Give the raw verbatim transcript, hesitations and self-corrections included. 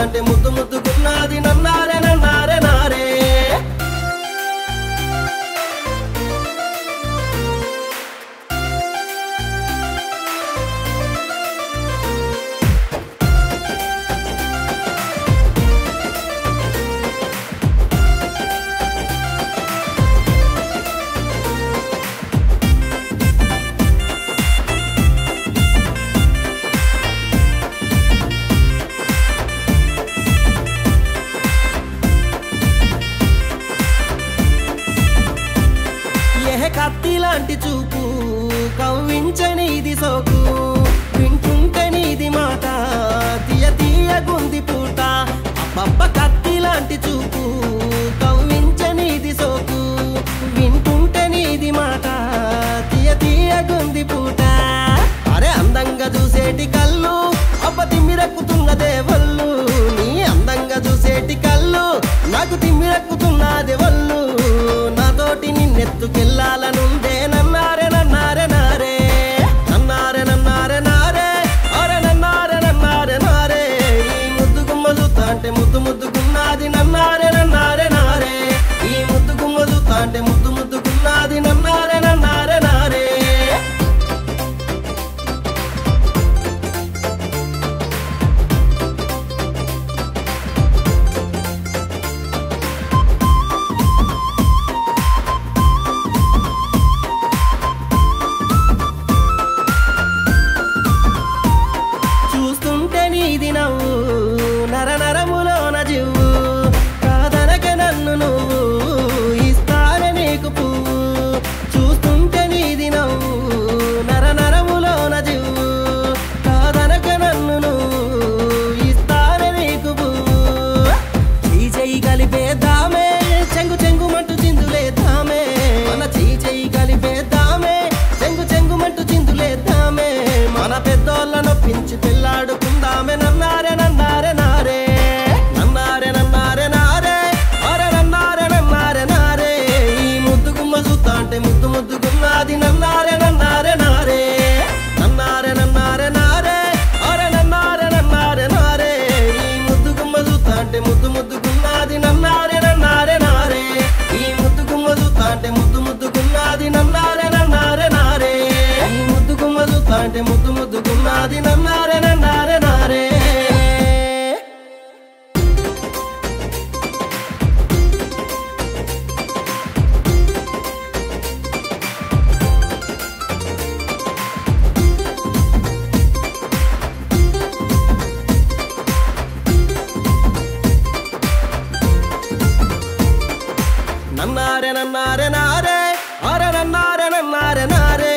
చూస్తాంటే ముద్దు ముద్దుకున్నది నన్నారే నన్నారే నారే కత్తి లాంటి చూపు కవ్వించనిది సోకు వింటుంటే నీది మాట తీయ తీయ గుంది పూట అబ్బబ్బ కత్తి లాంటి చూపు కవ్వించనిది సోకు వింటుంటే నీది మాట తీయ తీయ గుంది పూట అరే అందంగా చూసేటి కళ్ళు అబ్బ తిమ్మిరెక్కుతున్నదే వల్లు నీ అందంగా చూసేటి కళ్ళు నాకు తిమ్మిరెక్కుతున్నదే వల్లు నాతోటి నిన్నెత్తుకెళ్ళాలనుందే నన్నారే నన్నారే నారే నన్నారే నన్నారే నారే అరే నన్నారే నన్నారే నారే ఈ ముద్దు గుమ్మ చూస్తాంటే ముద్దు ముద్దుకున్నది నన్నారే నన్నారే నారే ఈ ముద్దు గుమ్మ చూస్తాంటే ముద్దు ముద్దుకున్నది నన్నారే నన్నారే నారే నీది నవ్వు నర నరములోన జివ్వు కాదనక నన్ను నువ్వు ఇస్తానే నీకు పువ్వు చూస్తుంటే నీది నవ్వు నర నరములోన జివ్వు కాదనక నన్ను నువ్వు ఇస్తానే నీకు పువ్వు చెయ్యి చెయ్యి కలిపేద్దామే చెంగు చెంగుమంటూ చిందులేద్దామే మన చెయ్యి చెయ్యి కలిపేద్దామే చెంగు చెంగుమంటూ చిందులేద్దామే మన పెద్దోళ్ళ నొప్పించి పెళ్ళాడుకుందామే నన్నారే నన్నారే నారే నన్నారే నన్నారే నారే అరే నన్నారే నన్నారే నారే ఈ ముద్దు గుమ్మ చూస్తాంటే ముద్దు ముద్దుకున్నది నన్నారే నన్నారే నారే నన్నారే నన్నారే నారే అరే నన్నారే నన్నారే నారే ఈ ముద్దు గుమ్మ చూస్తాంటే ముద్దు ముద్దుకున్నది నన్నారే నన్నారే నారే ఈ ముద్దు గుమ్మ చూస్తాంటే ముద్దు ముద్దుకున్నది నన్నారే నన్నారే నారే ఈ ముద్దు గుమ్మ చూస్తాంటే ముద్దు ముద్దుకున్నది నన్నారే నన్నారే నారే నన్నారే నన్నారే నారే అరే నన్నారే నన్నారే నారే